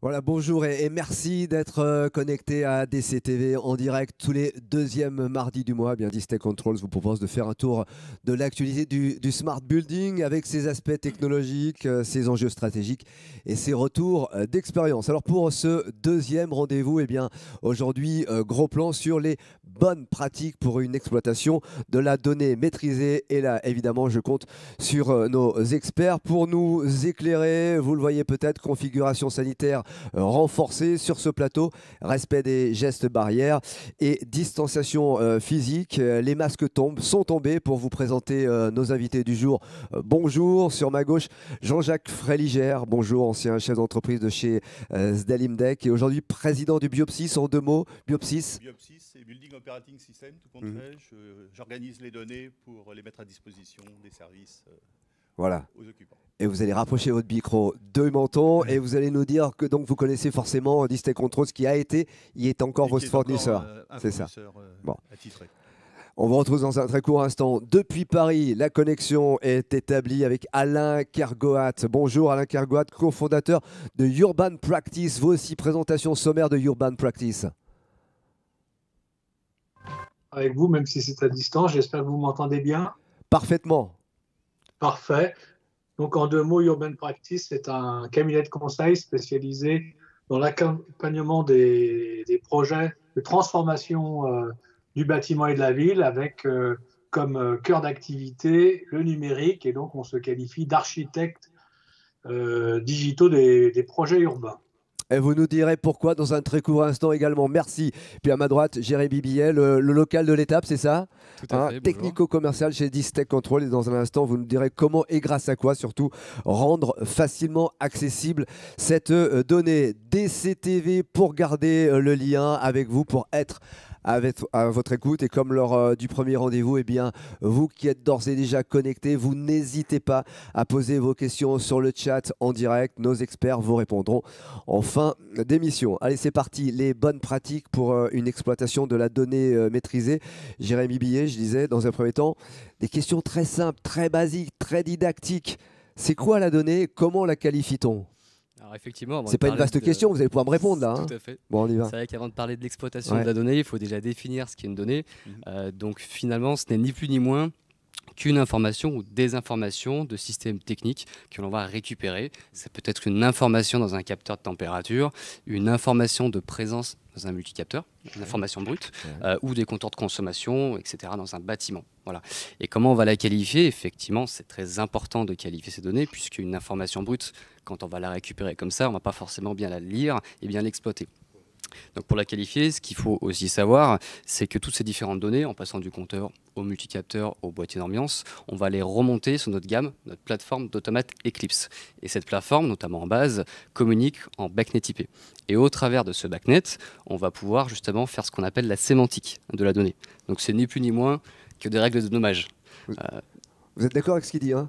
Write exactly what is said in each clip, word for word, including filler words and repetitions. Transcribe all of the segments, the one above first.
Voilà, bonjour et, et merci d'être euh, connecté à D C T V en direct tous les deuxièmes mardis du mois. Eh bien, Distech Controls vous propose de faire un tour de l'actualité du, du smart building avec ses aspects technologiques, euh, ses enjeux stratégiques et ses retours euh, d'expérience. Alors pour ce deuxième rendez-vous, eh bien aujourd'hui, euh, gros plan sur les bonnes pratiques pour une exploitation de la donnée maîtrisée. Et là, évidemment, je compte sur euh, nos experts pour nous éclairer. Vous le voyez peut-être, configuration sanitaire renforcée sur ce plateau, respect des gestes barrières et distanciation euh, physique. Les masques tombent, sont tombés pour vous présenter euh, nos invités du jour. Euh, bonjour, sur ma gauche, Jean-Jacques Fréligère. Bonjour, ancien chef d'entreprise de chez euh, Sdalimdeck et aujourd'hui président du Biopsys. En deux mots, Biopsys. Biopsys, c'est Building Operating System, tout compte Mmh. fait. Je- J'organise les données pour les mettre à disposition des services euh, Voilà. aux occupants. Et vous allez rapprocher votre micro de menton et vous allez nous dire que donc vous connaissez forcément Distech Controls, qui a été, il est encore Et votre qui est encore, fournisseur. euh, un C'est ça. fournisseur euh, Bon. attitré. On vous retrouve dans un très court instant. Depuis Paris, la connexion est établie avec Alain Kergoat. Bonjour Alain Kergoat, cofondateur de Urban Practice. Vous aussi, présentation sommaire de Urban Practice. Avec vous, même si c'est à distance. J'espère que vous m'entendez bien. Parfaitement. Parfait. Donc, en deux mots, Urban Practice, c'est un cabinet de conseil spécialisé dans l'accompagnement des, des projets de transformation euh, du bâtiment et de la ville avec euh, comme euh, cœur d'activité le numérique. Et donc, on se qualifie d'architectes euh, digitaux des, des projets urbains. Et vous nous direz pourquoi dans un très court instant également. Merci. Puis à ma droite, Jérémy Billet, le, le local de l'étape, c'est ça? Tout à Hein, fait, bonjour. technico-commercial chez Distech Control. Et dans un instant, vous nous direz comment et grâce à quoi, surtout, rendre facilement accessible cette euh, donnée. D C T V pour garder euh, le lien avec vous, pour être avec, à votre écoute. Et comme lors euh, du premier rendez-vous, eh bien, vous qui êtes d'ores et déjà connectés, vous n'hésitez pas à poser vos questions sur le chat en direct. Nos experts vous répondront en fin d'émission. Allez, c'est parti. Les bonnes pratiques pour euh, une exploitation de la donnée euh, maîtrisée. Jérémy Billet, je disais, dans un premier temps, des questions très simples, très basiques, très didactiques. C'est quoi la donnée? Comment la qualifie-t-on? Alors effectivement, avant C'est de pas une parler vaste de- question, vous allez pouvoir me répondre là. hein. Tout à fait. Bon, on y va. C'est vrai qu'avant de parler de l'exploitation Ouais. de la donnée, il faut déjà définir ce qu'est une donnée. Mhm. Euh, donc finalement, ce n'est ni plus ni moins qu'une information ou des informations de systèmes techniques que l'on va récupérer. Ça peut être une information dans un capteur de température, une information de présence dans un multicapteur, une information brute, Ouais. euh, ou des compteurs de consommation, et cetera dans un bâtiment. Voilà. Et comment on va la qualifier? Effectivement, c'est très important de qualifier ces données, puisqu'une information brute, quand on va la récupérer comme ça, on ne va pas forcément bien la lire et bien l'exploiter. Donc pour la qualifier, ce qu'il faut aussi savoir, c'est que toutes ces différentes données, en passant du compteur au multicapteur, au boîtier d'ambiance, on va les remonter sur notre gamme, notre plateforme d'automates Eclipse. Et cette plateforme, notamment en base, communique en backnet I P. Et au travers de ce backnet, on va pouvoir justement faire ce qu'on appelle la sémantique de la donnée. Donc c'est ni plus ni moins que des règles de nommage. Vous êtes d'accord avec ce qu'il dit, hein?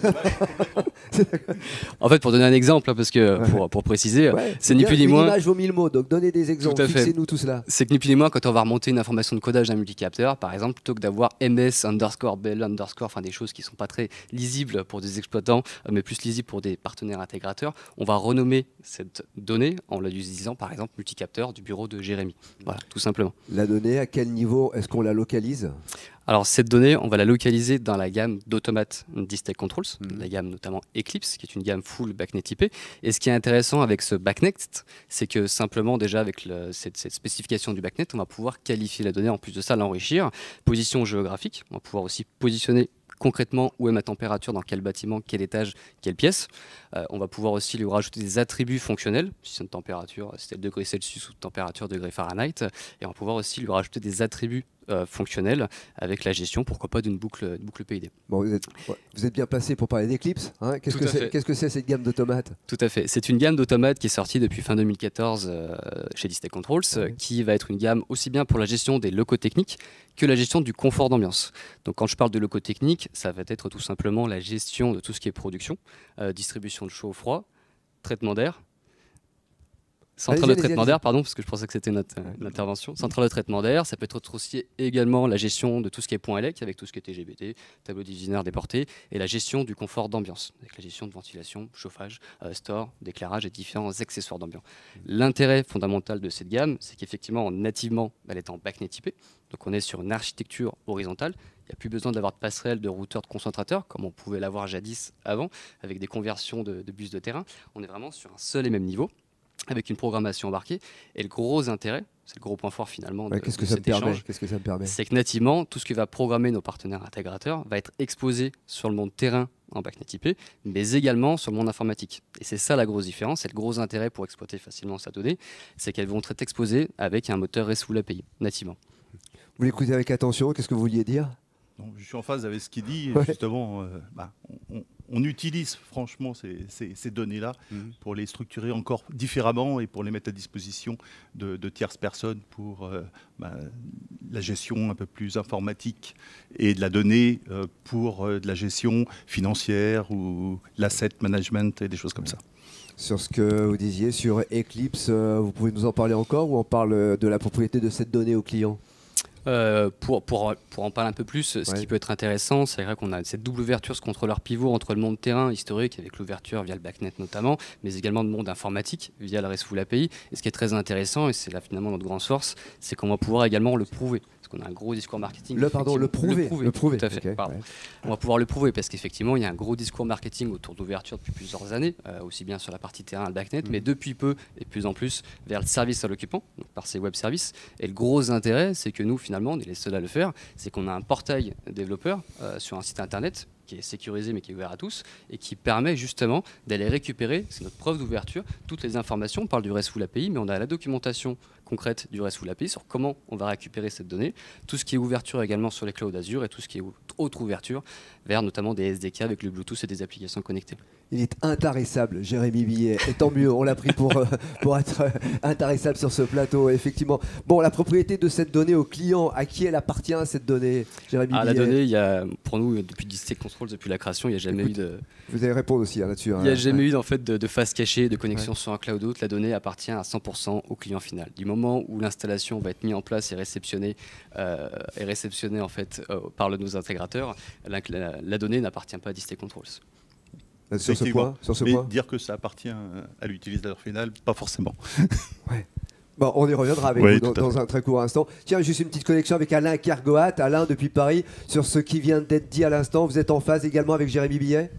En fait, pour donner un exemple, hein, parce que Ouais. pour, pour préciser, Ouais, c'est ni bien, plus ni une moins. image vaut mille mots, donc donnez des exemples, Tout à fait. fixez-nous tout cela. C'est que ni plus ni moins, quand on va remonter une information de codage d'un multicapteur, par exemple, plutôt que d'avoir M S underscore Bell underscore, enfin des choses qui ne sont pas très lisibles pour des exploitants, euh, mais plus lisibles pour des partenaires intégrateurs, on va renommer cette donnée en la disant, par exemple, multicapteur du bureau de Jérémy. Voilà, tout simplement. La donnée, à quel niveau est-ce qu'on la localise? Alors cette donnée, on va la localiser dans la gamme d'automates Distech Controls, Mhm. la gamme notamment Eclipse, qui est une gamme full backnet I P. Et ce qui est intéressant avec ce backnet, c'est que simplement déjà avec le- cette, cette spécification du backnet, on va pouvoir qualifier la donnée, en plus de ça l'enrichir. Position géographique, on va pouvoir aussi positionner concrètement où est ma température, dans quel bâtiment, quel étage, quelle pièce. Euh, on va pouvoir aussi lui rajouter des attributs fonctionnels, si c'est une température, si c'est le degré Celsius ou température degré Fahrenheit. Et on va pouvoir aussi lui rajouter des attributs euh, fonctionnels avec la gestion, pourquoi pas, d'une boucle, d'une boucle P I D. Bon, vous, êtes, ouais, vous êtes bien placé pour parler d'Eclipse, hein? Qu'est-ce Tout que à c'est fait. qu'est-ce que c'est cette gamme d'automates? Tout à fait. C'est une gamme d'automates qui est sortie depuis fin deux mille quatorze euh, chez Distech Controls, euh, Ouais. qui va être une gamme aussi bien pour la gestion des locaux techniques que la gestion du confort d'ambiance. Donc quand je parle de locaux techniques, ça va être tout simplement la gestion de tout ce qui est production, euh, distribution de chaud au froid, traitement d'air, Centrale Allez-y, de traitement allez-y, d'air, pardon, parce que je pensais que c'était notre euh, l'intervention. Centrale de traitement d'air, ça peut être aussi également la gestion de tout ce qui est point élec, avec tout ce qui est T G B T, tableau divisionnaire déporté, et la gestion du confort d'ambiance, avec la gestion de ventilation, chauffage, euh, store, d'éclairage et différents accessoires d'ambiance. L'intérêt fondamental de cette gamme, c'est qu'effectivement, nativement, elle est en BACnet I P, donc on est sur une architecture horizontale. Il n'y a plus besoin d'avoir de passerelle, de routeur, de concentrateur, comme on pouvait l'avoir jadis avant, avec des conversions de, de bus de terrain. On est vraiment sur un seul et même niveau, avec une programmation embarquée. Et le gros intérêt, c'est le gros point fort finalement de, Ouais, qu'est-ce de que ça me cet permet échange, Qu'est-ce que ça me permet c'est que nativement, tout ce que va programmer nos partenaires intégrateurs va être exposé sur le monde terrain en BACnet I P, mais également sur le monde informatique. Et c'est ça la grosse différence, c'est le gros intérêt pour exploiter facilement sa donnée, c'est qu'elles vont être exposées avec un moteur RESTful A P I, nativement. Vous l'écoutez avec attention, qu'est-ce que vous vouliez dire? Non, je suis en phase avec ce qu'il dit. Ouais. Justement, euh, bah, on, on utilise franchement ces, ces- ces données-là Mhm. pour les structurer encore différemment et pour les mettre à disposition de, de tierces personnes pour euh, bah, la gestion un peu plus informatique et de la donnée euh, pour euh, de la gestion financière ou l'asset management et des choses comme ça. Sur ce que vous disiez sur Eclipse, euh, vous pouvez nous en parler encore ou on parle euh, de la propriété de cette donnée au client? Euh, pour, pour, pour en parler un peu plus, ce Ouais. qui peut être intéressant, c'est vrai qu'on a cette double ouverture, ce contrôleur pivot entre le monde terrain historique, avec l'ouverture via le BACnet notamment, mais également le monde informatique via le RESTful A P I. Et ce qui est très intéressant, et c'est là finalement notre grande force, c'est qu'on va pouvoir également le prouver. Parce qu'on a un gros discours marketing. Le, pardon, le effectivement. prouver. Le prouver. Tout à fait. Ok, pardon. ouais. On va pouvoir le prouver parce qu'effectivement, il y a un gros discours marketing autour d'ouverture depuis plusieurs années, euh, aussi bien sur la partie terrain, le BACnet, Mm. mais depuis peu et de plus en plus vers le service à l'occupant, donc par ces web services. Et le gros intérêt, c'est que nous, finalement, on est les seuls à le faire, c'est qu'on a un portail développeur euh, sur un site internet qui est sécurisé mais qui est ouvert à tous et qui permet justement d'aller récupérer, c'est notre preuve d'ouverture, toutes les informations. On parle du RESTful A P I, mais on a la documentation concrète du RESTful A P I sur comment on va récupérer cette donnée, tout ce qui est ouverture également sur les clouds Azure et tout ce qui est autre ouverture vers notamment des S D K avec le Bluetooth et des applications connectées. Il est intarissable, Jérémy Billet. Et tant mieux, on l'a pris pour, euh, pour être euh, intarissable sur ce plateau, effectivement. Bon, la propriété de cette donnée au client, à qui elle appartient cette donnée, Jérémy Ah, la Billet? donnée, il y a, pour nous, depuis Distinct Controls, depuis la création, il n'y a jamais Écoute, eu de, Vous allez répondre aussi hein, là-dessus. il y a hein. jamais Ouais. eu en fait de, de phase cachée, de connexion sur un cloud ou autre. La donnée appartient à cent pour cent au client final. Du moment où l'installation va être mise en place et réceptionnée, euh, et réceptionnée en fait euh, par le- nos intégrateurs, la, la- la donnée n'appartient pas à Distinct Controls. Sur ce Effectivement. point, sur ce Mais point. dire que ça appartient à l'utilisateur final, pas forcément. Bon, on y reviendra avec Oui, vous dans, tout à dans un très court instant. Tiens, juste une petite connexion avec Alain Kergoat. Alain, depuis Paris, sur ce qui vient d'être dit à l'instant. Vous êtes en phase également avec Jérémy Billet?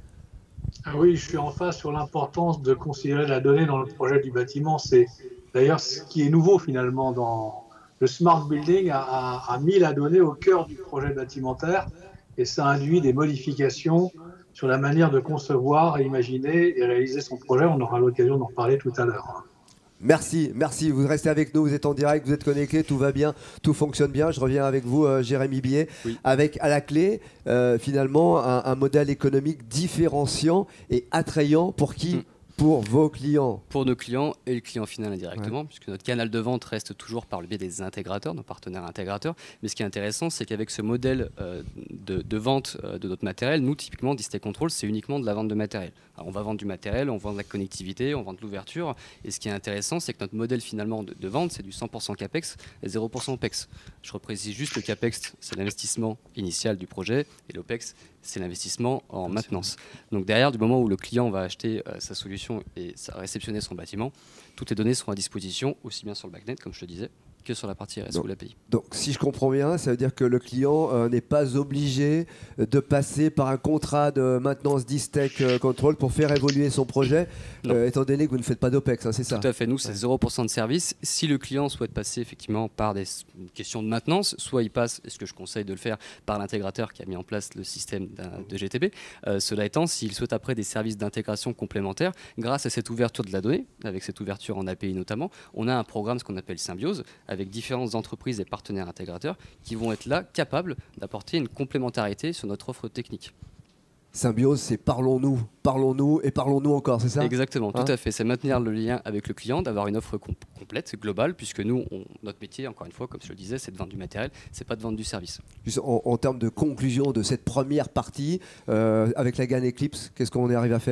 Ah oui, je suis en phase sur l'importance de considérer la donnée dans le projet du bâtiment. C'est d'ailleurs ce qui est nouveau finalement dans le smart building a, a- a mis la donnée au cœur du projet bâtimentaire et ça induit des modifications sur la manière de concevoir, imaginer et réaliser son projet. On aura l'occasion d'en parler tout à l'heure. Merci, merci. Vous restez avec nous, vous êtes en direct, vous êtes connectés, tout va bien, tout fonctionne bien. Je reviens avec vous, euh, Jérémy Billet, Oui. avec à la clé, euh, finalement, un, un modèle économique différenciant et attrayant pour qui? Mm. Pour vos clients. Pour nos clients et le client final indirectement, puisque notre canal de vente reste toujours par le biais des intégrateurs, nos partenaires intégrateurs. Mais ce qui est intéressant, c'est qu'avec ce modèle euh, de, de vente euh, de notre matériel, nous, typiquement, Distinct Controls, c'est uniquement de la vente de matériel. Alors, on va vendre du matériel, on vend de la connectivité, on vend de l'ouverture. Et ce qui est intéressant, c'est que notre modèle finalement de, de vente, c'est du cent pour cent CAPEX et zéro pour cent OPEX. Je reprécise juste le CAPEX, c'est l'investissement initial du projet, et l'OPEX, c'est l'investissement en maintenance. Donc derrière, du moment où le client va acheter euh, sa solution et ça- réceptionner son bâtiment, toutes les données seront à disposition, aussi bien sur le BACnet, comme je te disais, que sur la partie RESTful A P I. Donc, si je comprends bien, ça veut dire que le client euh, n'est pas obligé de passer par un contrat de maintenance Distinct euh, Control pour faire évoluer son projet, Non. euh, étant donné que vous ne faites pas d'OPEX, hein, c'est ça? Tout à fait, nous c'est zéro pour cent de service. Si le client souhaite passer effectivement par des s- questions de maintenance, soit il passe, et ce que je conseille de le faire, par l'intégrateur qui a mis en place le système d'un- de G T B. Euh, cela étant, s'il souhaite après des services d'intégration complémentaires, grâce à cette ouverture de la donnée, avec cette ouverture en A P I notamment, on a un programme, ce qu'on appelle Symbiose, avec différentes entreprises et partenaires intégrateurs qui vont être là capables d'apporter une complémentarité sur notre offre technique. Symbiose, c'est parlons-nous, parlons-nous et parlons-nous encore, c'est ça? Exactement, Hein tout à fait. C'est maintenir le lien avec le client, d'avoir une offre com- complète, globale, puisque nous, on- notre métier, encore une fois, comme je le disais, c'est de vendre du matériel, c'est pas de vendre du service. Juste en, en termes de conclusion de cette première partie, euh, avec la gamme Eclipse, qu'est-ce qu'on est arrivé à faire?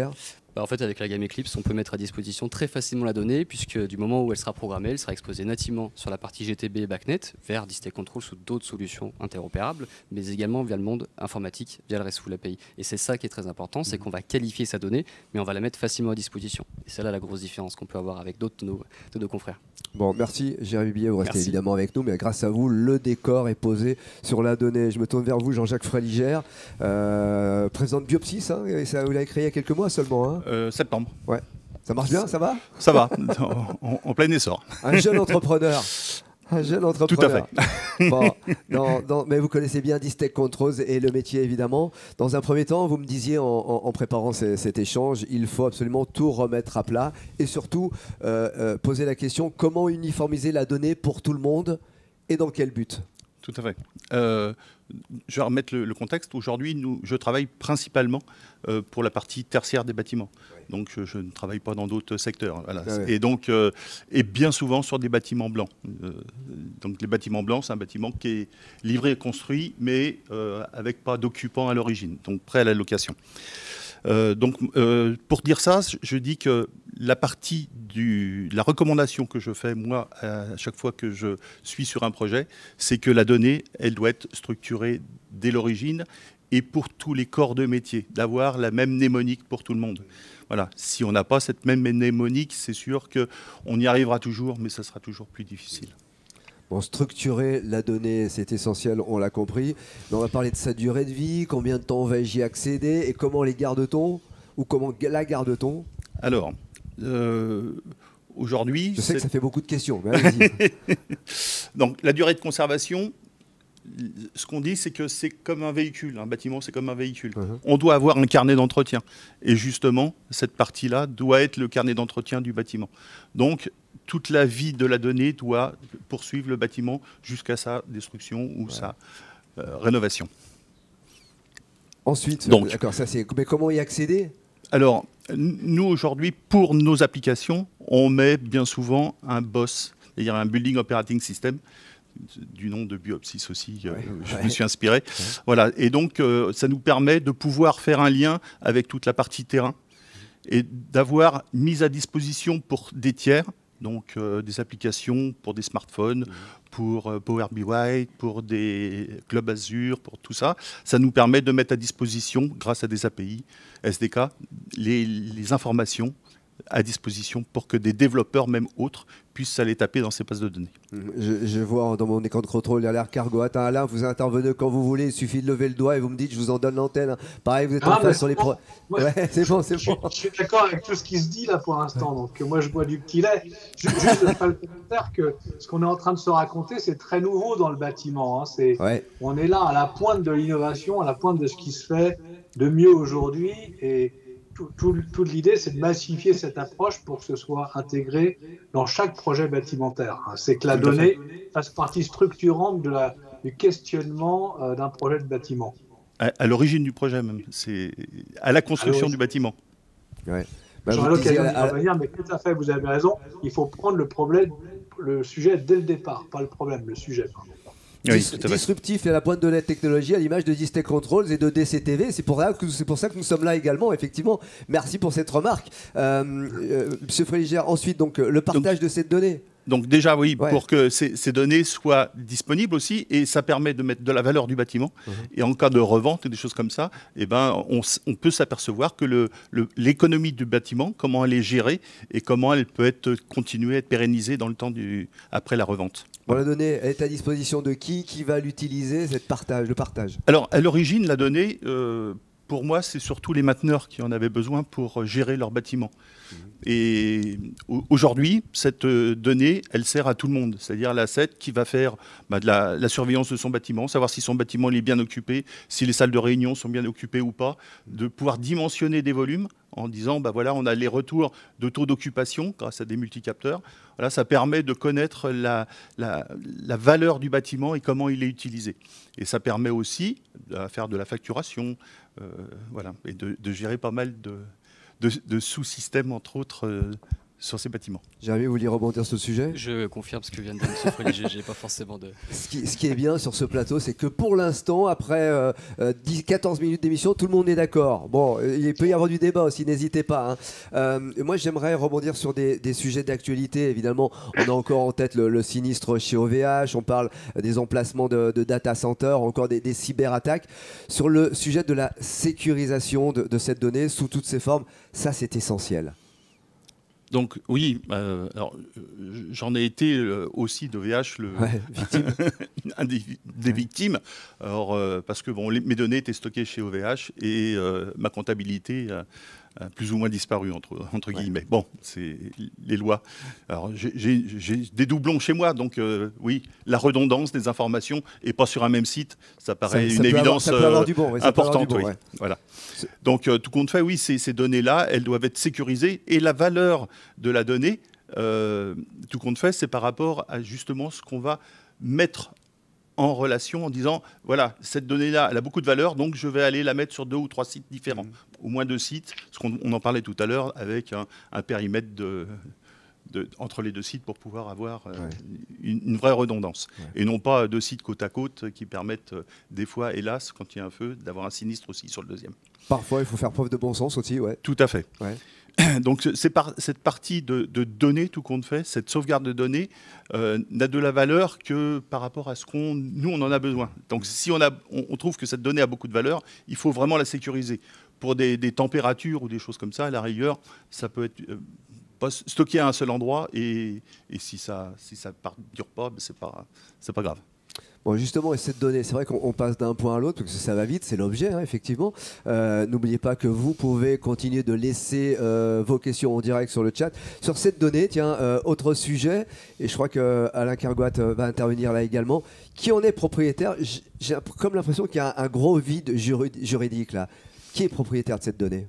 Bah, en fait, avec la gamme Eclipse, on peut mettre à disposition très facilement la donnée, puisque du moment où elle sera programmée, elle sera exposée nativement sur la partie G T B et BACnet, vers Distech Control sous d'autres solutions interopérables, mais également via le monde informatique, via le RESTful A P I. Et c'est ça qui est très important, c'est qu'on va qualifier sa donnée, mais on va la mettre facilement à disposition. Et c'est là la grosse différence qu'on peut avoir avec d'autres de nos, de nos confrères. Bon, merci Jérémy Billet, vous restez Merci. évidemment avec nous, mais grâce à vous, le décor est posé sur la donnée. Je me tourne vers vous, Jean-Jacques Fréligère, euh, président de Biopsys, hein, et ça, vous l'avez créé il y a quelques mois seulement. Hein. Euh, septembre. Ouais. Ça marche bien, ça va? Ça va, en, en plein essor. Un jeune entrepreneur. Un jeune entrepreneur. Tout à fait. Bon, dans- dans- mais vous connaissez bien Distech Controls et le métier évidemment. Dans un premier temps, vous me disiez en, en- en préparant ces- cet échange, il faut absolument tout remettre à plat et surtout euh, euh, poser la question comment uniformiser la donnée pour tout le monde et dans quel but? Tout à fait. Euh, je vais remettre le, le contexte. Aujourd'hui, nous, je travaille principalement euh, pour la partie tertiaire des bâtiments. Ouais. Donc, je, je ne travaille pas dans d'autres secteurs. Voilà. Ah ouais. Et donc, euh, et bien souvent sur des bâtiments blancs. Euh, donc, les bâtiments blancs, c'est un bâtiment qui est livré et construit, mais euh, avec pas d'occupant à l'origine, donc prêt à la location. Euh, donc, euh, pour dire ça, je dis que la partie du, la recommandation que je fais, moi, à chaque fois que je suis sur un projet, c'est que la donnée, elle doit être structurée dès l'origine et pour tous les corps de métier, d'avoir la même mnémonique pour tout le monde. Voilà. Si on n'a pas cette même mnémonique, c'est sûr qu'on y arrivera toujours, mais ça sera toujours plus difficile. Bon, structurer la donnée, c'est essentiel, on l'a compris. Mais on va parler de sa durée de vie, combien de temps vais-je y accéder et comment les garde-t-on ou comment la garde-t-on? Alors, euh, aujourd'hui... Je sais que c'est- ça fait beaucoup de questions, mais allez-y. Donc, la durée de conservation, ce qu'on dit, c'est que c'est comme un véhicule. Un bâtiment, c'est comme un véhicule. Mhm. On doit avoir un carnet d'entretien. Et justement, cette partie-là doit être le carnet d'entretien du bâtiment. Donc, toute la vie de la donnée doit poursuivre le bâtiment jusqu'à sa destruction ou sa euh, rénovation. Ensuite, Donc. euh, d'accord, ça c'est. Mais comment y accéder? Alors, n- nous, aujourd'hui, pour nos applications, on met bien souvent un B O S, c'est-à-dire un Building Operating System, du nom de Biopsys aussi, euh, Ouais, je ouais. me suis inspiré. Voilà. Et donc, euh, ça nous permet de pouvoir faire un lien avec toute la partie terrain et d'avoir mis à disposition pour des tiers, donc euh, des applications pour des smartphones, pour euh, Power B I, pour des clubs Azure, pour tout ça. Ça nous permet de mettre à disposition, grâce à des A P I, S D K, les, les informations à disposition pour que des développeurs, même autres, puissent aller taper dans ces bases de données. Je, je vois dans mon écran de contrôle, il y a l'air cargo. Attends, Alain, vous intervenez quand vous voulez, il suffit de lever le doigt et vous me dites, je vous en donne l'antenne. Pareil, vous êtes Ah, en mais face sur les pro. moi- Ouais, c'est bon, c'est Je, bon. je suis d'accord avec tout ce qui se dit là pour l'instant, donc euh, moi je bois du petit lait. Ju- Juste de faire le commentaire que ce qu'on est en train de se raconter, c'est très nouveau dans le bâtiment. Hein. C'est, Ouais. on est là à la pointe de l'innovation, à la pointe de ce qui se fait de mieux aujourd'hui, et tout, tout- toute l'idée, c'est de massifier cette approche pour que ce soit intégré dans chaque projet bâtimentaire. Hein. C'est que la Tout à donnée fasse partie structurante de la, du questionnement euh, d'un projet de bâtiment. À, à l'origine du projet même, c'est à la construction l'origine. du bâtiment. Ouais. Bah, J'aurai vous disiez l'occasion d'y à- à- revenir, mais tout à fait, vous avez raison. Il faut prendre le problème, le sujet dès le départ, pas le problème, le sujet. pardon. Oui, dis- tout à fait. disruptif et à la pointe de la technologie à l'image de Distech Controls et de D C T V. C'est pour, ça que- c'est pour ça que nous sommes là également, effectivement. Merci pour cette remarque. Euh, euh, Monsieur Fréligère, ensuite, donc, euh, le partage de cette donnée. Donc déjà, oui, Ouais. pour que ces, ces données soient disponibles aussi, et ça permet de mettre de la valeur du bâtiment. Mhm. Et en cas de revente et des choses comme ça, eh ben, on, s- on peut s'apercevoir que le- le- l'économie du bâtiment, comment elle est gérée et comment elle peut être continuer à être pérennisée dans le temps du, après la revente. Bon, la donnée est à disposition de qui? Qui va l'utiliser, cette partage, le partage? Alors, à l'origine, la donnée, euh, pour moi, c'est surtout les mainteneurs qui en avaient besoin pour gérer leur bâtiment. Et au- aujourd'hui, cette euh, donnée, elle sert à tout le monde. C'est-à-dire l'asset qui va faire bah, de la, la surveillance de son bâtiment, savoir si son bâtiment il est bien occupé, si les salles de réunion sont bien occupées ou pas, de pouvoir dimensionner des volumes en disant, bah voilà, on a les retours de taux d'occupation grâce à des multicapteurs. Voilà, ça permet de connaître la, la, la valeur du bâtiment et comment il est utilisé. Et ça permet aussi de faire de la facturation, euh, voilà, et de, de gérer pas mal de, de, de sous-systèmes, entre autres, euh, sur ces bâtiments. Jérémy, vous vouliez rebondir sur ce sujet? Je confirme ce que vient de dire M. Freli, je n'ai pas forcément de... Ce qui, ce qui est bien sur ce plateau, c'est que pour l'instant, après euh, dix, quatorze minutes d'émission, tout le monde est d'accord. Bon, il peut y avoir du débat aussi, n'hésitez pas. Hein. Euh, moi, j'aimerais rebondir sur des, des sujets d'actualité. Évidemment, on a encore en tête le, le sinistre chez O V H, on parle des emplacements de, de data centers, encore des, des cyberattaques. Sur le sujet de la sécurisation de, de cette donnée sous toutes ses formes, ça, c'est essentiel. Donc oui, euh, alors, j'en ai été euh, aussi d'O V H le ouais, victime. un des, des victimes. Alors, euh, parce que bon, les, mes données étaient stockées chez O V H et euh, ma comptabilité a, a plus ou moins disparu entre, entre ouais. guillemets. Bon, c'est les lois. Alors j'ai des doublons chez moi, donc euh, oui, la redondance des informations et pas sur un même site, ça paraît ça, une ça évidence avoir, ça peut avoir du bon, ouais, importante. Bon, oui. ouais. Voilà. Donc euh, tout compte fait, oui, ces, ces données-là, elles doivent être sécurisées et la valeur de la donnée, euh, tout compte fait, c'est par rapport à justement ce qu'on va mettre en relation en disant, voilà, cette donnée-là, elle a beaucoup de valeur, donc je vais aller la mettre sur deux ou trois sites différents, mmh. au moins deux sites, parce qu'on on en parlait tout à l'heure, avec un, un périmètre de, de, entre les deux sites pour pouvoir avoir euh, ouais. une, une vraie redondance. Ouais. Et non pas deux sites côte à côte qui permettent euh, des fois, hélas, quand il y a un feu, d'avoir un sinistre aussi sur le deuxième. Parfois, il faut faire preuve de bon sens aussi, ouais. Tout à fait. Ouais. Donc c'est par, cette partie de, de données, tout compte fait, cette sauvegarde de données, euh, n'a de la valeur que par rapport à ce qu'on, nous, on en a besoin. Donc si on, a, on, on trouve que cette donnée a beaucoup de valeur, il faut vraiment la sécuriser. Pour des, des températures ou des choses comme ça, à la rigueur, ça peut être euh, pas stocké à un seul endroit et, et si ça si ça ne dure pas, ben c'est pas, c'est pas grave. Bon, justement, et cette donnée, c'est vrai qu'on passe d'un point à l'autre, parce que ça va vite, c'est l'objet, hein, effectivement. Euh, N'oubliez pas que vous pouvez continuer de laisser euh, vos questions en direct sur le chat. Sur cette donnée, tiens, euh, autre sujet, et je crois qu'Alain Kergoat va intervenir là également. Qui en est propriétaire? J'ai comme l'impression qu'il y a un, un gros vide juridique là. Qui est propriétaire de cette donnée?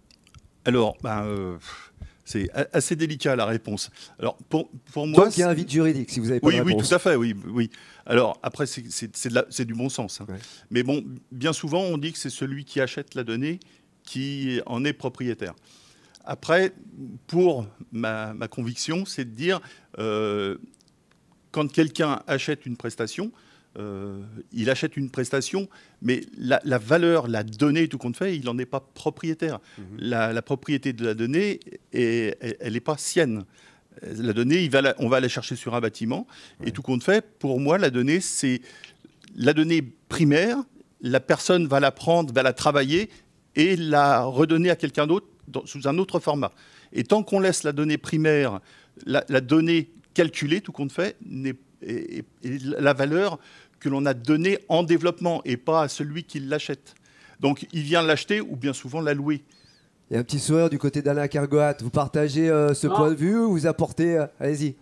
Alors, ben... Euh... C'est assez délicat la réponse. Alors pour, pour moi, donc il y a un vide juridique si vous avez pas oui, de réponse. Oui, tout à fait, oui, oui. Alors après c'est du bon sens. Hein. Ouais. Mais bon, bien souvent on dit que c'est celui qui achète la donnée qui en est propriétaire. Après, pour ma, ma conviction, c'est de dire euh, quand quelqu'un achète une prestation. Euh, il achète une prestation, mais la, la valeur, la donnée, tout compte fait, il n'en est pas propriétaire. Mmh. La, la propriété de la donnée, est, elle n'est pas sienne. La donnée, il va la, on va la chercher sur un bâtiment, ouais. Et tout compte fait, pour moi, la donnée, c'est la donnée primaire. La personne va la prendre, va la travailler et la redonner à quelqu'un d'autre sous un autre format. Et tant qu'on laisse la donnée primaire, la, la donnée calculée, tout compte fait, n'est Et, et, et la valeur que l'on a donnée en développement et pas à celui qui l'achète. Donc il vient l'acheter ou bien souvent la louer. Il y a un petit sourire du côté d'Alain Kergoat. Vous partagez euh, ce ah. point de vue ou vous apportez... Euh, Allez-y.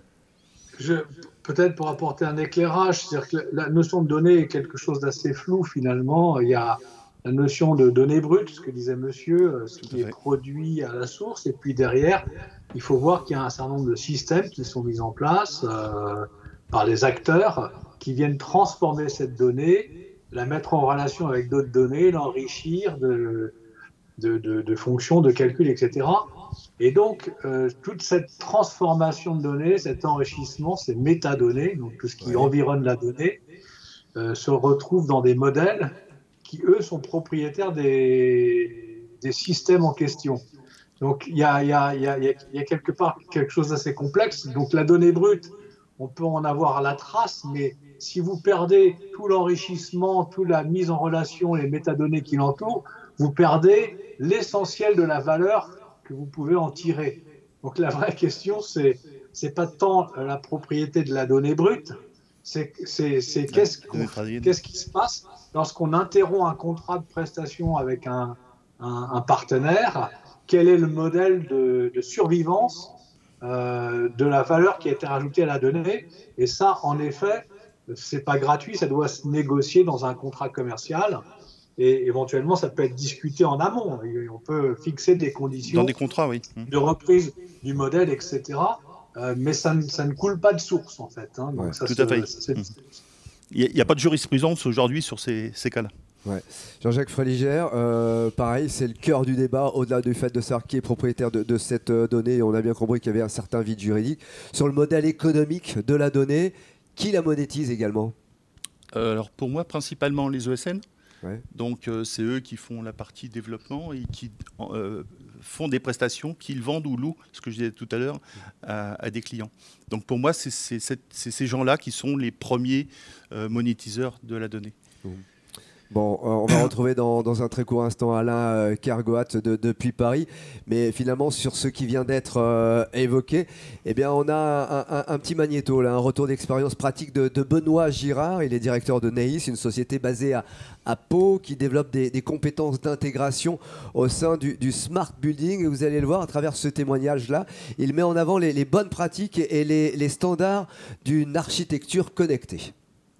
Peut-être pour apporter un éclairage, c'est-à-dire que la notion de donnée est quelque chose d'assez flou finalement. Il y a la notion de données brutes, ce que disait monsieur, ce qui est produit à la source. Et puis derrière, il faut voir qu'il y a un certain nombre de systèmes qui sont mis en place... Euh, par les acteurs qui viennent transformer cette donnée, la mettre en relation avec d'autres données, l'enrichir de, de, de, de fonctions, de calculs, et cetera. Et donc, euh, toute cette transformation de données, cet enrichissement, ces métadonnées, donc tout ce qui ouais. environne la donnée, euh, se retrouve dans des modèles qui, eux, sont propriétaires des, des systèmes en question. Donc, il y a, y a, y a, y a quelque part quelque chose d'assez complexe. Donc, la donnée brute, on peut en avoir la trace, mais si vous perdez tout l'enrichissement, toute la mise en relation, les métadonnées qui l'entourent, vous perdez l'essentiel de la valeur que vous pouvez en tirer. Donc la vraie question, c'est c'est pas tant la propriété de la donnée brute, c'est qu'est-ce qu qu'est-ce qui se passe lorsqu'on interrompt un contrat de prestation avec un, un, un partenaire, quel est le modèle de, de survivance Euh, de la valeur qui a été rajoutée à la donnée. Et ça, en effet, c'est pas gratuit, ça doit se négocier dans un contrat commercial. Et éventuellement, ça peut être discuté en amont. Et on peut fixer des conditions dans des contrats, oui. de reprise du modèle, et cetera. Euh, mais ça ne, ça ne coule pas de source, en fait. Hein. Donc ouais, ça tout se, à fait. ça, il n'y a, a pas de jurisprudence aujourd'hui sur ces, ces cas-là. Ouais. Jean-Jacques Freliger, euh, pareil, c'est le cœur du débat, au-delà du fait de savoir qui est propriétaire de, de cette euh, donnée. On a bien compris qu'il y avait un certain vide juridique. Sur le modèle économique de la donnée, qui la monétise également? Euh, alors pour moi, principalement les E S N. Ouais. Donc euh, c'est eux qui font la partie développement et qui euh, font des prestations qu'ils vendent ou louent, ce que je disais tout à l'heure, à, à des clients. Donc pour moi, c'est ces gens-là qui sont les premiers euh, monétiseurs de la donnée. Mmh. Bon, on va retrouver dans, dans un très court instant Alain Kergoat de, depuis Paris. Mais finalement, sur ce qui vient d'être euh, évoqué, eh bien, on a un, un, un petit magnéto, là, un retour d'expérience pratique de, de Benoît Girard. Il est directeur de Neis, une société basée à, à Pau qui développe des, des compétences d'intégration au sein du, du Smart Building. Et vous allez le voir à travers ce témoignage-là. Il met en avant les, les bonnes pratiques et les, les standards d'une architecture connectée.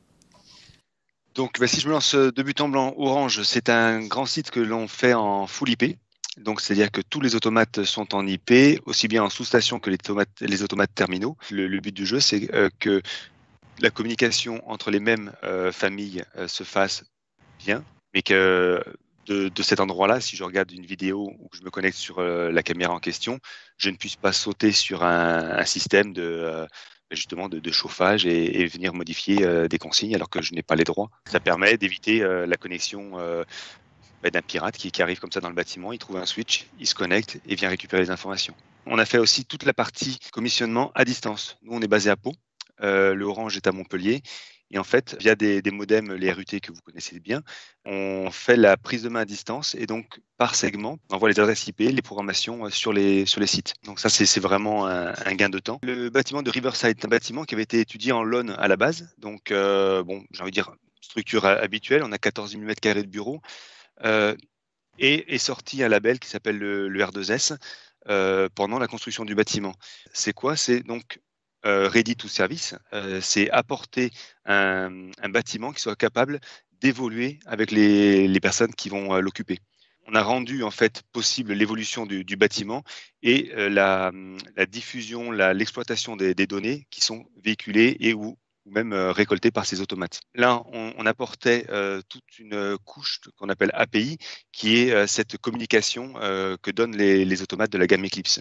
Donc, bah, si je me lance de but en blanc, Orange, c'est un grand site que l'on fait en full I P. Donc, c'est-à-dire que tous les automates sont en I P, aussi bien en sous-station que les automates, les automates terminaux. Le, le but du jeu, c'est euh, que la communication entre les mêmes euh, familles euh, se fasse bien, mais que de, de cet endroit-là, si je regarde une vidéo ou que je me connecte sur euh, la caméra en question, je ne puisse pas sauter sur un, un système de... Euh, justement de, de chauffage et, et venir modifier euh, des consignes alors que je n'ai pas les droits. Ça permet d'éviter euh, la connexion euh, bah, d'un pirate qui, qui arrive comme ça dans le bâtiment, il trouve un switch, il se connecte et vient récupérer les informations. On a fait aussi toute la partie commissionnement à distance. Nous, on est basé à Pau, euh, le Orange est à Montpellier. Et en fait, via des, des modems, les R U T que vous connaissez bien, on fait la prise de main à distance et donc par segment, on envoie les adresses I P, les programmations sur les, sur les sites. Donc ça, c'est vraiment un, un gain de temps. Le bâtiment de Riverside est un bâtiment qui avait été étudié en LON à la base. Donc, euh, bon, j'ai envie de dire structure habituelle. On a quatorze mille mètres carrés de bureau euh, et est sorti un label qui s'appelle le, le R deux S euh, pendant la construction du bâtiment. C'est quoi? C'est donc Euh, ready to service, euh, c'est apporter un, un bâtiment qui soit capable d'évoluer avec les, les personnes qui vont euh, l'occuper. On a rendu en fait possible l'évolution du, du bâtiment et euh, la, la diffusion, l'exploitation des, des données qui sont véhiculées et ou, ou même euh, récoltées par ces automates. Là, on, on apportait euh, toute une couche qu'on appelle A P I, qui est euh, cette communication euh, que donnent les, les automates de la gamme Eclipse.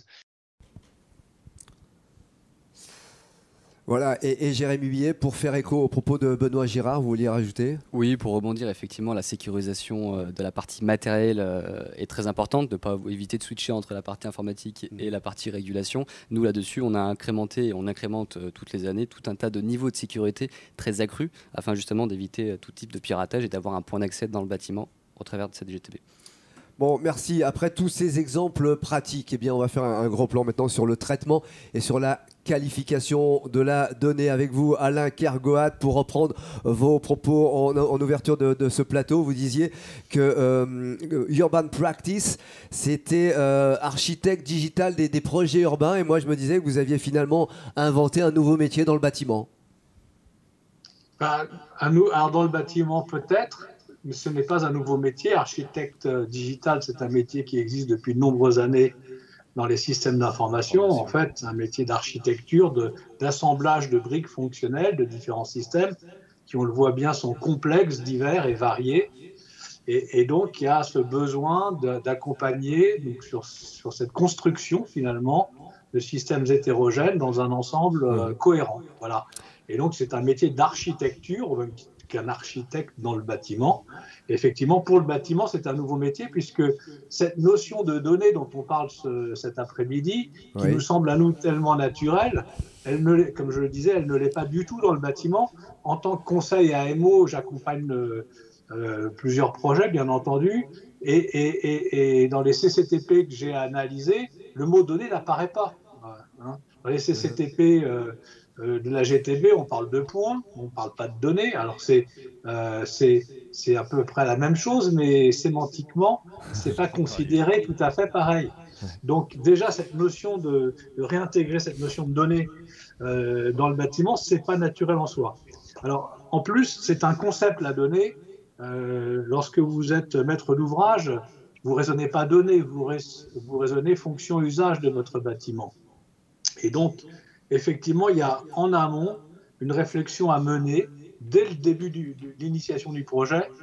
Voilà, et, et Jérémy Billet, pour faire écho aux propos de Benoît Girard, vous vouliez rajouter? Oui, pour rebondir, effectivement, la sécurisation de la partie matérielle est très importante, de ne pas éviter de switcher entre la partie informatique et la partie régulation. Nous, là-dessus, on a incrémenté et on incrémente toutes les années tout un tas de niveaux de sécurité très accrus, afin justement d'éviter tout type de piratage et d'avoir un point d'accès dans le bâtiment au travers de cette G T B. Bon, merci. Après tous ces exemples pratiques, eh bien, on va faire un, un gros plan maintenant sur le traitement et sur la qualification de la donnée avec vous, Alain Kergoat, pour reprendre vos propos en, en ouverture de, de ce plateau. Vous disiez que euh, Urban Practice, c'était euh, architecte digital des, des projets urbains, et moi je me disais que vous aviez finalement inventé un nouveau métier dans le bâtiment. Ben, à nous, alors dans le bâtiment peut-être, mais ce n'est pas un nouveau métier. Architecte digital, c'est un métier qui existe depuis de nombreuses années dans les systèmes d'information. En fait, c'est un métier d'architecture, d'assemblage de, de briques fonctionnelles de différents systèmes qui, on le voit bien, sont complexes, divers et variés. Et, et donc, il y a ce besoin d'accompagner sur, sur cette construction, finalement, de systèmes hétérogènes dans un ensemble euh, cohérent. Voilà. Et donc, c'est un métier d'architecture, même qu'un architecte dans le bâtiment. Et effectivement, pour le bâtiment, c'est un nouveau métier, puisque cette notion de données dont on parle ce, cet après-midi, qui oui. nous semble à nous tellement naturelle, elle ne, comme je le disais, elle ne l'est pas du tout dans le bâtiment. En tant que conseil à M O, j'accompagne euh, euh, plusieurs projets, bien entendu, et, et, et, et dans les C C T P que j'ai analysés, le mot données n'apparaît pas. Hein. Dans les C C T P euh, euh, de la G T B, on parle de points, on ne parle pas de données. Alors c'est euh, c'est à peu près la même chose, mais sémantiquement, c'est pas considéré tout à fait pareil. Donc déjà, cette notion de, de réintégrer cette notion de données euh, dans le bâtiment, c'est pas naturel en soi. Alors en plus, c'est un concept, la donnée. Euh, lorsque vous êtes maître d'ouvrage, vous raisonnez pas données, vous, rais, vous raisonnez fonction-usage de votre bâtiment. Et donc, effectivement, il y a en amont une réflexion à mener dès le début du, de l'initiation du projet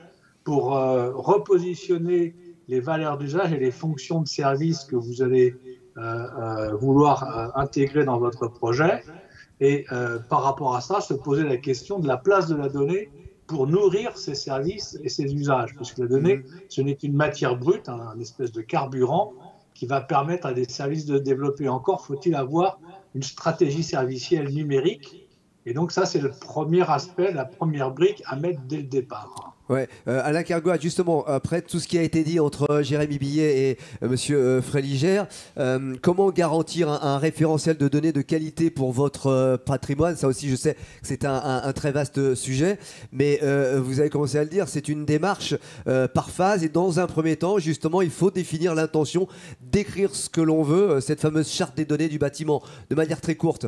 pour euh, repositionner les valeurs d'usage et les fonctions de service que vous allez euh, euh, vouloir euh, intégrer dans votre projet. Et euh, par rapport à ça, se poser la question de la place de la donnée pour nourrir ces services et ces usages. Puisque la donnée, ce n'est qu'une matière brute, un, un espèce de carburant qui va permettre à des services de se développer. Encore faut-il avoir une stratégie servicielle numérique. Et donc ça, c'est le premier aspect, la première brique à mettre dès le départ. Ouais, euh, Alain Kergoat, justement, après tout ce qui a été dit entre euh, Jérémy Billet et euh, Monsieur euh, Fréligère, euh, comment garantir un, un référentiel de données de qualité pour votre euh, patrimoine? Ça aussi, je sais que c'est un, un, un très vaste sujet, mais euh, vous avez commencé à le dire, c'est une démarche euh, par phase, et dans un premier temps, justement, il faut définir l'intention, décrire ce que l'on veut, euh, cette fameuse charte des données du bâtiment, de manière très courte.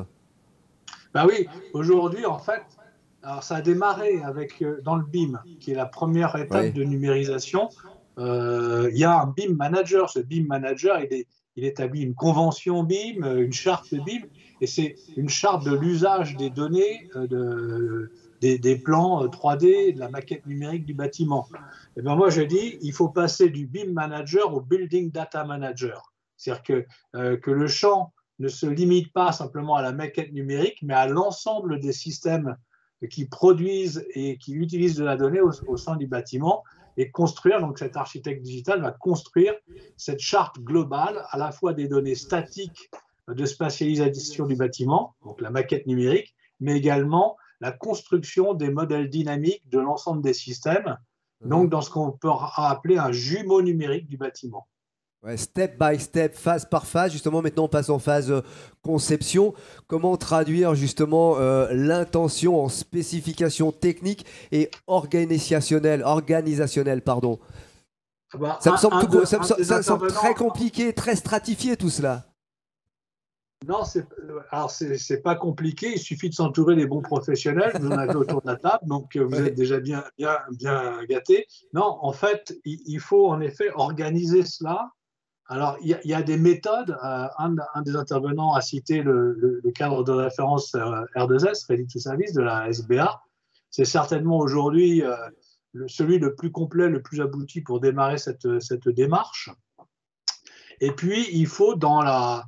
Ben oui, aujourd'hui, en fait, alors ça a démarré avec, euh, dans le B I M, qui est la première étape oui. de numérisation. Euh, il y a un B I M manager. Ce B I M manager, il, est, il établit une convention B I M, une charte B I M, et c'est une charte de l'usage des données, euh, de, des, des plans trois D, de la maquette numérique du bâtiment. Et ben moi, je dis, il faut passer du B I M manager au Building Data Manager. C'est-à-dire que, euh, que le champ ne se limite pas simplement à la maquette numérique, mais à l'ensemble des systèmes qui produisent et qui utilisent de la donnée au, au sein du bâtiment, et construire, donc cet architecte digital va construire cette charte globale à la fois des données statiques de spatialisation du bâtiment, donc la maquette numérique, mais également la construction des modèles dynamiques de l'ensemble des systèmes, donc dans ce qu'on peut appeler un jumeau numérique du bâtiment. Ouais, step by step, phase par phase. Justement, maintenant, on passe en phase euh, conception. Comment traduire justement euh, l'intention en spécification technique et organisationnelle, organisationnelle pardon. Ah bah, ça, un, me semble, tout, de, ça, me, ça me semble très compliqué, très stratifié tout cela. Non, alors c'est pas compliqué. Il suffit de s'entourer des bons professionnels. Vous en avez autour de la table, donc vous ouais. êtes déjà bien, bien, bien gâtés. Non, en fait, il, il faut en effet organiser cela. Alors, il y, y a des méthodes. Euh, un, un des intervenants a cité le, le, le cadre de référence euh, R deux S, Ready to Service, de la S B A. C'est certainement aujourd'hui euh, le, celui le plus complet, le plus abouti pour démarrer cette, cette démarche. Et puis, il faut dans la,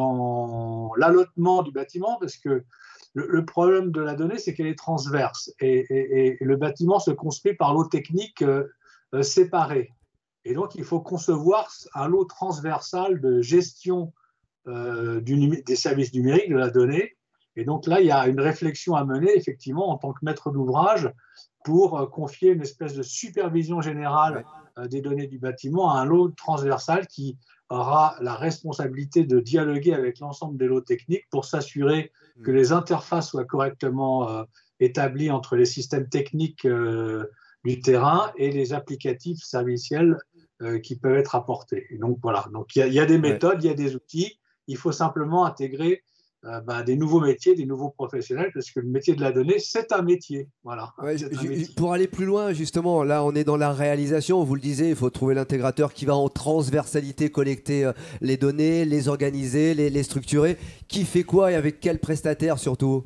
dans l'allotement du bâtiment, parce que le, le problème de la donnée, c'est qu'elle est transverse. Et, et, et le bâtiment se construit par lots techniques euh, euh, séparés. Et donc, il faut concevoir un lot transversal de gestion euh, du, des services numériques, de la donnée. Et donc là, il y a une réflexion à mener, effectivement, en tant que maître d'ouvrage, pour euh, confier une espèce de supervision générale euh, des données du bâtiment à un lot transversal qui aura la responsabilité de dialoguer avec l'ensemble des lots techniques pour s'assurer que les interfaces soient correctement euh, établies entre les systèmes techniques euh, du terrain et les applicatifs serviciels Euh, qui peuvent être apportés. Et donc voilà, donc il y, y a des méthodes, il ouais. y a des outils, il faut simplement intégrer euh, bah, des nouveaux métiers, des nouveaux professionnels, parce que le métier de la donnée, c'est un métier. Voilà. Ouais, un métier. Pour aller plus loin, justement, là on est dans la réalisation, vous le disiez, il faut trouver l'intégrateur qui va en transversalité collecter euh, les données, les organiser, les, les structurer. Qui fait quoi et avec quel prestataire surtout?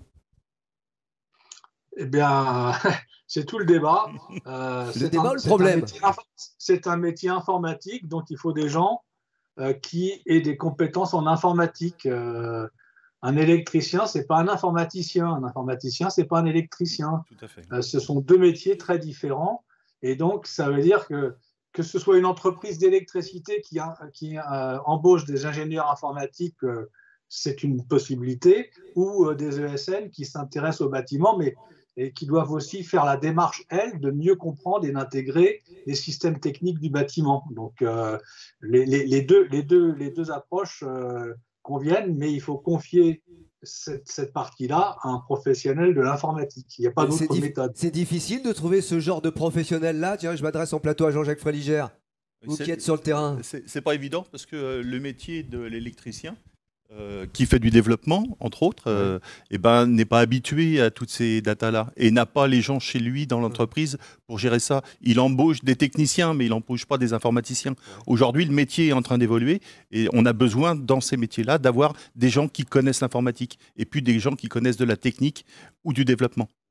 Eh bien, c'est tout le débat. Euh, le débat un, ou le problème? C'est un métier informatique, donc il faut des gens euh, qui aient des compétences en informatique. Euh, un électricien, ce n'est pas un informaticien. Un informaticien, ce n'est pas un électricien. Tout à fait. Euh, ce sont deux métiers très différents. Et donc, ça veut dire que que ce soit une entreprise d'électricité qui, qui euh, embauche des ingénieurs informatiques, euh, c'est une possibilité, ou euh, des E S N qui s'intéressent au bâtiment, mais et qui doivent aussi faire la démarche, elles, de mieux comprendre et d'intégrer les systèmes techniques du bâtiment. Donc, euh, les, les, les, deux, les, deux, les deux approches euh, conviennent, mais il faut confier cette, cette partie-là à un professionnel de l'informatique. Il n'y a pas d'autre méthode. C'est difficile de trouver ce genre de professionnel-là. Tiens, je m'adresse en plateau à Jean-Jacques Fréligère, vous qui êtes sur le terrain. C'est pas évident, parce que le métier de l'électricien, Euh, qui fait du développement, entre autres, euh, ouais. eh ben, n'est pas habitué à toutes ces datas-là et n'a pas les gens chez lui dans l'entreprise pour gérer ça. Il embauche des techniciens, mais il n'embauche pas des informaticiens. Ouais. Aujourd'hui, le métier est en train d'évoluer et on a besoin, dans ces métiers-là, d'avoir des gens qui connaissent l'informatique et puis des gens qui connaissent de la technique ou du développement.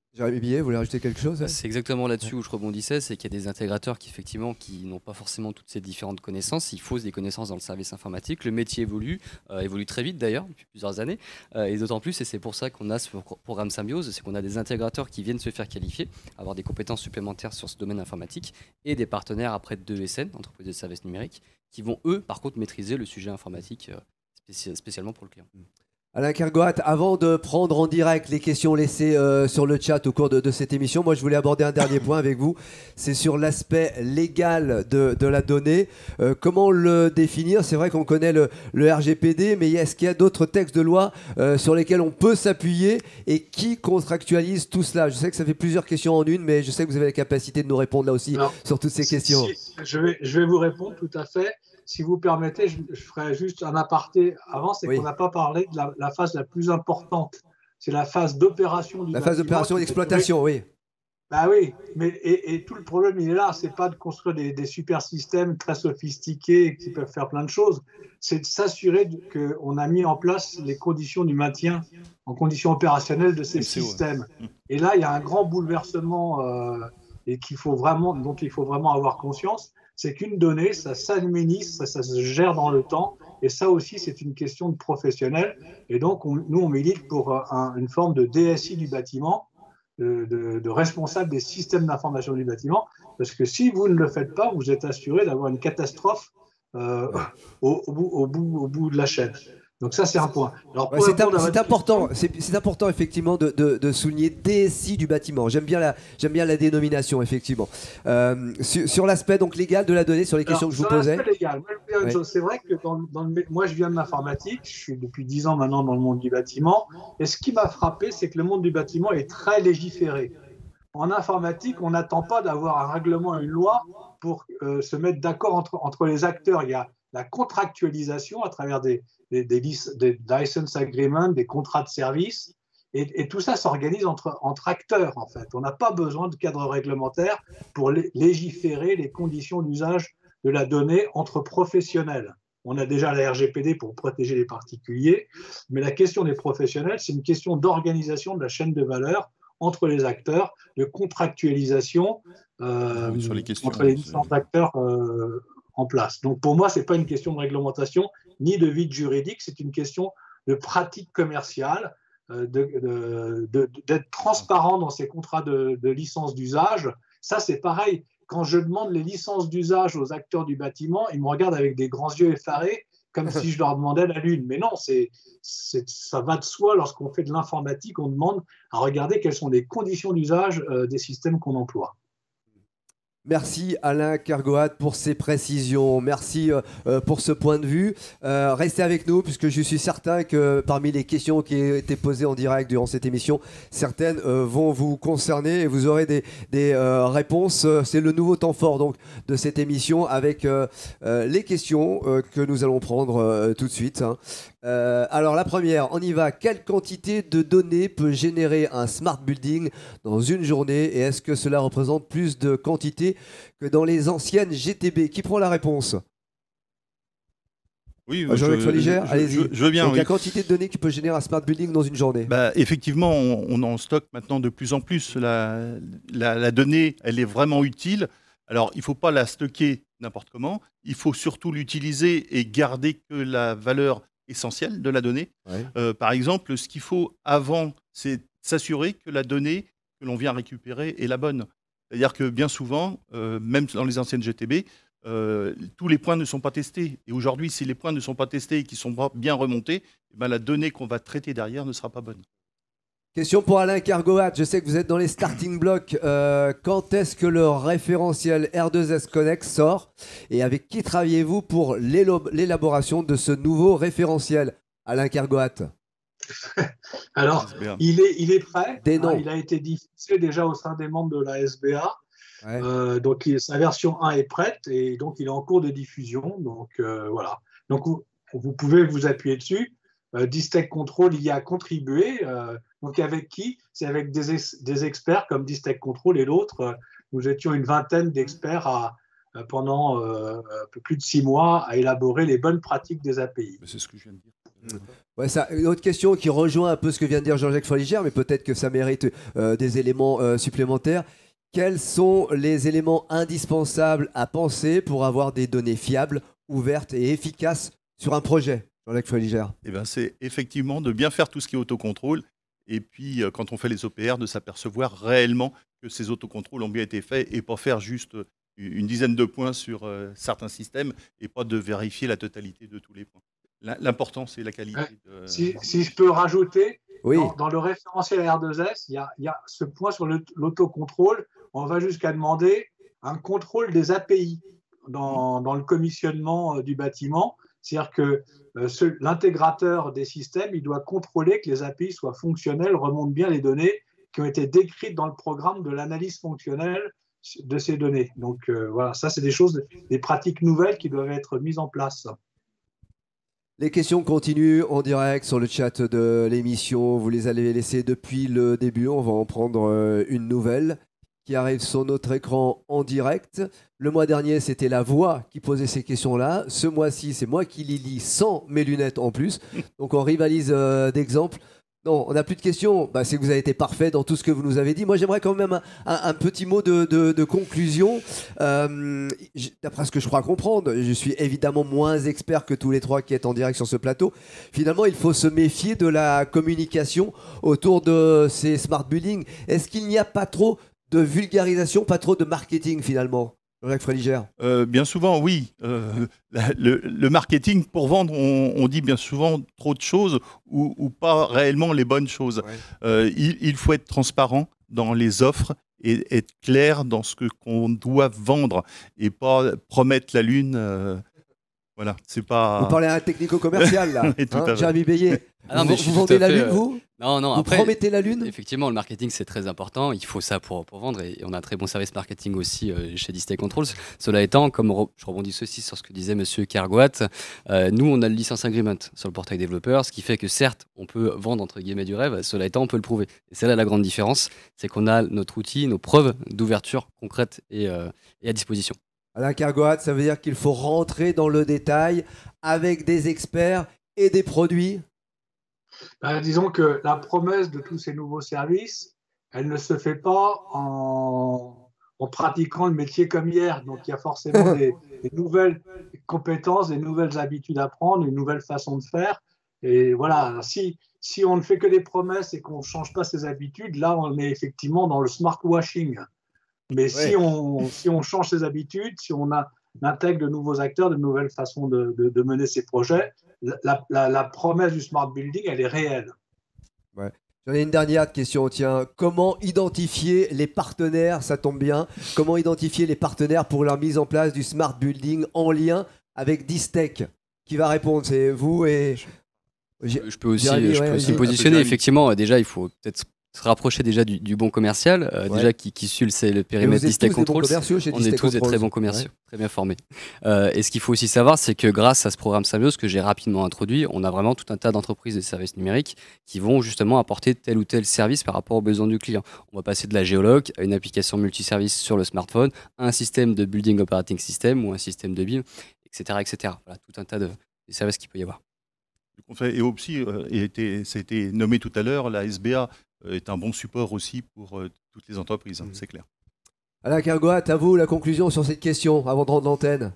Jérémy Billet, vous voulez rajouter quelque chose? C'est exactement là-dessus où je rebondissais, c'est qu'il y a des intégrateurs qui effectivement qui n'ont pas forcément toutes ces différentes connaissances. Il faut des connaissances dans le service informatique. Le métier évolue, euh, évolue très vite d'ailleurs depuis plusieurs années, euh, et d'autant plus, et c'est pour ça qu'on a ce programme Symbiose, c'est qu'on a des intégrateurs qui viennent se faire qualifier, avoir des compétences supplémentaires sur ce domaine informatique, et des partenaires après de E S N, entreprises de services numériques, qui vont eux par contre maîtriser le sujet informatique euh, spéci spécialement pour le client. Alain Kergoat, avant de prendre en direct les questions laissées euh, sur le chat au cours de, de cette émission, moi je voulais aborder un dernier point avec vous. C'est sur l'aspect légal de, de la donnée. Euh, comment le définir? C'est vrai qu'on connaît le, le R G P D, mais est-ce qu'il y a d'autres textes de loi euh, sur lesquels on peut s'appuyer et qui contractualise tout cela? Je sais que ça fait plusieurs questions en une, mais je sais que vous avez la capacité de nous répondre là aussi. Alors, sur toutes ces si, questions. Si, je, vais, je vais vous répondre tout à fait. Si vous permettez, je, je ferai juste un aparté avant, c'est oui. qu'on n'a pas parlé de la, la phase la plus importante. C'est la phase d'opération du La phase d'opération et d'exploitation, oui. Bah oui, mais et, et tout le problème, il est là. C'est pas de construire des, des super systèmes très sophistiqués qui peuvent faire plein de choses. C'est de s'assurer qu'on a mis en place les conditions du maintien en conditions opérationnelles de ces systèmes. Ouais. Et là, il y a un grand bouleversement euh, et qu'il faut vraiment, dont il faut vraiment avoir conscience. C'est qu'une donnée, ça s'administre, ça, ça se gère dans le temps, et ça aussi, c'est une question de professionnel. Et donc, on, nous, on milite pour un, une forme de D S I du bâtiment, de, de, de responsable des systèmes d'information du bâtiment, parce que si vous ne le faites pas, vous êtes assuré d'avoir une catastrophe euh, au, au, bout, au, bout, au bout de la chaîne. Donc ça, c'est un point. Ouais, c'est important, c'est important effectivement de, de, de souligner D S I du bâtiment. J'aime bien la, j'aime bien la dénomination effectivement. Euh, sur sur l'aspect donc légal de la donnée, sur les questions Alors, que je vous posais. Légal, ouais. C'est vrai que dans, dans le, moi, je viens de l'informatique. Je suis depuis dix ans maintenant dans le monde du bâtiment. Et ce qui m'a frappé, c'est que le monde du bâtiment est très légiféré. En informatique, on n'attend pas d'avoir un règlement, une loi pour euh, se mettre d'accord entre, entre les acteurs. Il y a la contractualisation à travers des Des, des, des license agreements, des contrats de service, et, et tout ça s'organise entre, entre acteurs en fait. On n'a pas besoin de cadre réglementaire pour légiférer les conditions d'usage de la donnée entre professionnels. On a déjà la R G P D pour protéger les particuliers, mais la question des professionnels, c'est une question d'organisation de la chaîne de valeur entre les acteurs, de contractualisation euh, oui, sur les questions, entre les différents acteurs euh, en place. Donc pour moi, ce n'est pas une question de réglementation ni de vide juridique, c'est une question de pratique commerciale, euh, d'être de, de, de, transparent dans ces contrats de, de licence d'usage. Ça, c'est pareil. Quand je demande les licences d'usage aux acteurs du bâtiment, ils me regardent avec des grands yeux effarés, comme si je leur demandais la lune. Mais non, c'est, c'est, ça va de soi. Lorsqu'on fait de l'informatique, on demande à regarder quelles sont les conditions d'usage euh, des systèmes qu'on emploie. Merci Alain Kergoat pour ces précisions. Merci euh, pour ce point de vue. Euh, restez avec nous puisque je suis certain que parmi les questions qui ont été posées en direct durant cette émission, certaines euh, vont vous concerner et vous aurez des, des euh, réponses. C'est le nouveau temps fort donc de cette émission avec euh, euh, les questions euh, que nous allons prendre euh, tout de suite. Hein. Euh, alors la première, on y va. Quelle quantité de données peut générer un smart building dans une journée et est-ce que cela représente plus de quantité que dans les anciennes G T B? Qui prend la réponse? Oui, ah, Jean-Luc Foligère, allez-y. Je, je veux bien. Donc, oui. La quantité de données qui peut générer un smart building dans une journée. Bah, effectivement, on, on en stocke maintenant de plus en plus. La, la, la donnée, elle est vraiment utile. Alors, il ne faut pas la stocker n'importe comment. Il faut surtout l'utiliser et garder que la valeur essentielle de la donnée. Ouais. Euh, par exemple, ce qu'il faut avant, c'est s'assurer que la donnée que l'on vient récupérer est la bonne. C'est-à-dire que bien souvent, euh, même dans les anciennes G T B, euh, tous les points ne sont pas testés. Et aujourd'hui, si les points ne sont pas testés et qu'ils sont bien remontés, eh ben, la donnée qu'on va traiter derrière ne sera pas bonne. Question pour Alain Kergoat. Je sais que vous êtes dans les starting blocks. Euh, quand est-ce que le référentiel R deux S Connect sort? Et avec qui travaillez-vous pour l'élaboration de ce nouveau référentiel? Alain Kergoat. Alors, il est, il est prêt. Des noms. Il a été diffusé déjà au sein des membres de la S B A. Ouais. Euh, donc, il, sa version un est prête et donc il est en cours de diffusion. Donc, euh, voilà. Donc, vous, vous pouvez vous appuyer dessus. Euh, Distech Control y a contribué. Euh, donc, avec qui? C'est avec des, ex des experts comme Distech Control et l'autre. Euh, nous étions une vingtaine d'experts à, pendant euh, un peu plus de six mois à élaborer les bonnes pratiques des A P I. C'est ce que je viens de dire. Ouais, ça, une autre question qui rejoint un peu ce que vient de dire Jean-Jacques Foligère, mais peut-être que ça mérite euh, des éléments euh, supplémentaires. Quels sont les éléments indispensables à penser pour avoir des données fiables, ouvertes et efficaces sur un projet, Jean-Jacques Foligère? Eh ben, c'est effectivement de bien faire tout ce qui est autocontrôle. Et puis, euh, quand on fait les O P R, de s'apercevoir réellement que ces autocontrôles ont bien été faits et pas faire juste une dizaine de points sur euh, certains systèmes et pas de vérifier la totalité de tous les points. L'important, c'est la qualité. De... Si, si je peux rajouter, oui. dans, dans le référentiel R deux S, il y a, il y a ce point sur l'autocontrôle. On va jusqu'à demander un contrôle des A P I dans, dans le commissionnement euh, du bâtiment. C'est-à-dire que euh, l'intégrateur des systèmes, il doit contrôler que les A P I soient fonctionnels, remontent bien les données qui ont été décrites dans le programme de l'analyse fonctionnelle de ces données. Donc euh, voilà, ça c'est des choses, des pratiques nouvelles qui doivent être mises en place. Les questions continuent en direct sur le chat de l'émission. Vous les avez laissées depuis le début. On va en prendre une nouvelle qui arrive sur notre écran en direct. Le mois dernier, c'était la voix qui posait ces questions-là. Ce mois-ci, c'est moi qui les lis sans mes lunettes en plus. Donc on rivalise euh, d'exemples. Non, on n'a plus de questions. Bah, c'est que vous avez été parfait dans tout ce que vous nous avez dit. Moi, j'aimerais quand même un, un, un petit mot de, de, de conclusion. Euh, D'après ce que je crois comprendre, je suis évidemment moins expert que tous les trois qui êtes en direct sur ce plateau. Finalement, il faut se méfier de la communication autour de ces smart buildings. Est-ce qu'il n'y a pas trop de vulgarisation, pas trop de marketing finalement ? Jean-Jacques Foligère. Euh, bien souvent, oui. Euh, la, le, le marketing, pour vendre, on, on dit bien souvent trop de choses ou, ou pas réellement les bonnes choses. Ouais. Euh, il, il faut être transparent dans les offres et être clair dans ce qu'on doit vendre et pas promettre la lune. Euh, voilà, c'est pas... Vous parlez à un technico-commercial, là, oui, hein, Jérémy Bélier. Ah non, mais vous vous vendez la lune, euh... vous Non, non, vous après, promettez la lune? Effectivement, le marketing, c'est très important. Il faut ça pour, pour vendre. Et on a un très bon service marketing aussi euh, chez Distech Controls. Cela étant, comme re, je rebondis aussi sur ce que disait M. Kergoat, euh, nous, on a le license agreement sur le portail développeur, ce qui fait que certes, on peut vendre entre guillemets du rêve. Cela étant, on peut le prouver. Et c'est là la grande différence. C'est qu'on a notre outil, nos preuves d'ouverture concrètes et, euh, et à disposition. Alain Kergoat, ça veut dire qu'il faut rentrer dans le détail avec des experts et des produits. Ben, disons que la promesse de tous ces nouveaux services, elle ne se fait pas en, en pratiquant le métier comme hier. Donc, il y a forcément des, des nouvelles compétences, des nouvelles habitudes à prendre, une nouvelle façon de faire. Et voilà, si, si on ne fait que des promesses et qu'on ne change pas ses habitudes, là, on est effectivement dans le smart washing. Mais ouais. si, on, si on change ses habitudes, si on, a, on intègre de nouveaux acteurs, de nouvelles façons de, de, de mener ses projets, la, la, la promesse du smart building, elle est réelle. Ouais. J'en ai une dernière question, tiens. Comment identifier les partenaires, ça tombe bien, comment identifier les partenaires pour la mise en place du smart building en lien avec Distech? Qui va répondre? C'est vous et... Je, je peux aussi, Jérémy, je ouais, peux aussi me positionner. Effectivement, déjà, il faut peut-être se rapprocher déjà du, du bon commercial, euh, ouais. déjà qui, qui suit le, le périmètre Distech Controls. On est tous des très bons commerciaux, ouais. très bien formés. Euh, et ce qu'il faut aussi savoir, c'est que grâce à ce programme Symbiose que j'ai rapidement introduit, on a vraiment tout un tas d'entreprises et de services numériques qui vont justement apporter tel ou tel service par rapport aux besoins du client. On va passer de la géologue à une application multiservice sur le smartphone, à un système de building operating system ou un système de B I M, et cetera, et cetera. Voilà, tout un tas de, de services qu'il peut y avoir. Et aussi, euh, et été, ça a été nommé tout à l'heure, la S B A est un bon support aussi pour euh, toutes les entreprises, hein, mmh. c'est clair. Alain Kergoat, à vous la conclusion sur cette question avant de rendre l'antenne.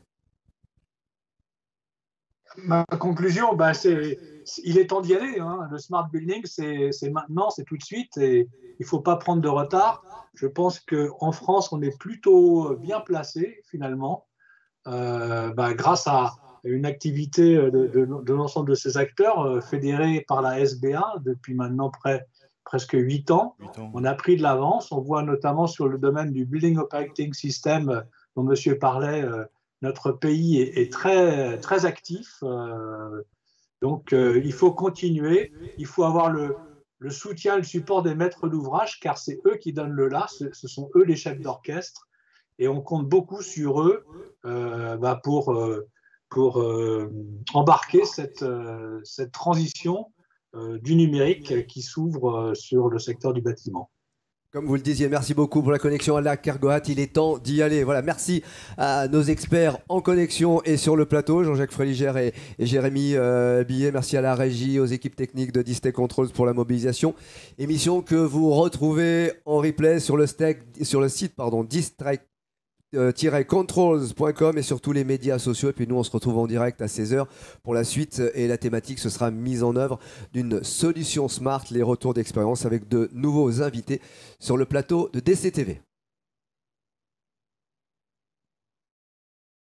Ma conclusion, bah, c'est il est temps d'y aller. Hein. Le smart building, c'est maintenant, c'est tout de suite et il ne faut pas prendre de retard. Je pense qu'en France, on est plutôt bien placé finalement, euh, bah, grâce à une activité de, de, de l'ensemble de ces acteurs euh, fédérés par la S B A depuis maintenant près presque huit ans. ans. On a pris de l'avance. On voit notamment sur le domaine du Building Operating System dont monsieur parlait, euh, notre pays est, est très, très actif. Euh, donc, euh, il faut continuer. Il faut avoir le, le soutien, le support des maîtres d'ouvrage, car c'est eux qui donnent le là. Ce, ce sont eux les chefs d'orchestre. Et on compte beaucoup sur eux euh, bah pour, euh, pour euh, embarquer cette, euh, cette transition du numérique qui s'ouvre sur le secteur du bâtiment. Comme vous le disiez, merci beaucoup pour la connexion à la Kergoat. Il est temps d'y aller. Voilà, merci à nos experts en connexion et sur le plateau, Jean-Jacques Fréligère et, et Jérémy euh, Billet. Merci à la régie, aux équipes techniques de Distech Controls pour la mobilisation. Émission que vous retrouvez en replay sur le, stec, sur le site pardon, Distech controls point com et sur tous les médias sociaux. Et puis nous, on se retrouve en direct à seize heures pour la suite. Et la thématique, ce sera mise en œuvre d'une solution smart, les retours d'expérience avec de nouveaux invités sur le plateau de D C T V.